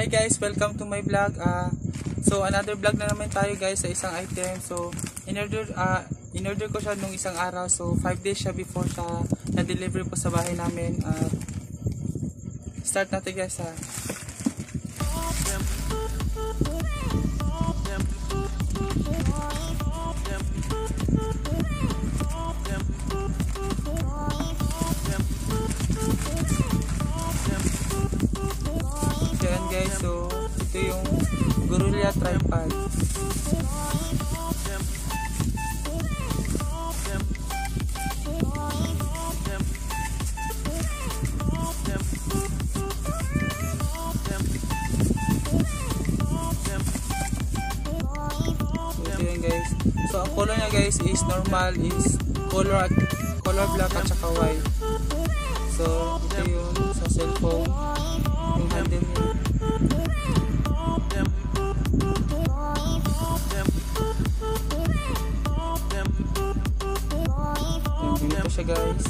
Hi guys, welcome to my vlog. So another vlog na naman tayo guys sa isang item. So in-order ko siya nung isang araw. So 5 days siya before siya na-deliver po sa bahay namin. Start natin guys ha. Yan guys, so ito yung Gorilla tripod. Ito yan guys. So ang color niya guys is normal, is color black at saka white. So ito yung sa cellphone, yung handle niya. Ganito siya guys.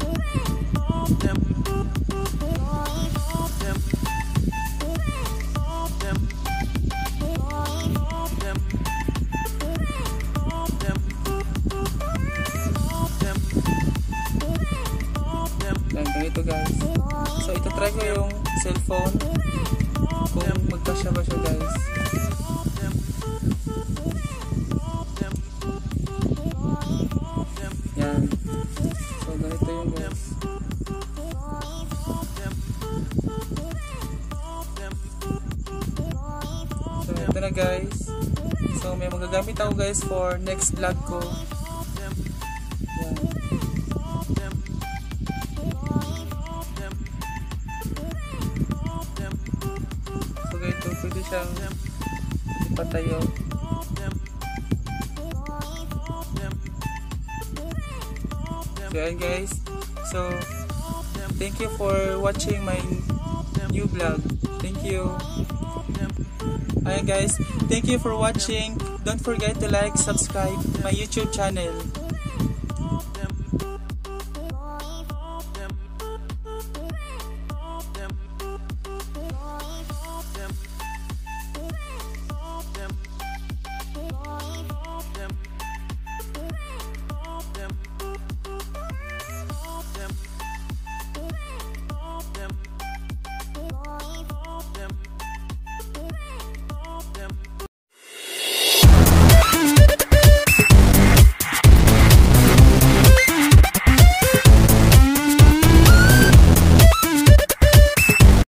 Ganito guys. So ito try ko yung cellphone kung magkasya ba siya guys. Yan. So ganito yung guys. So ito na guys. So may magagamit ako guys for next vlog ko. Yan. So ganito pwede siyang ipatayo. So yan guys, so thank you for watching my new vlog. Thank you. Ayan guys, thank you for watching. Don't forget to like, subscribe my YouTube channel.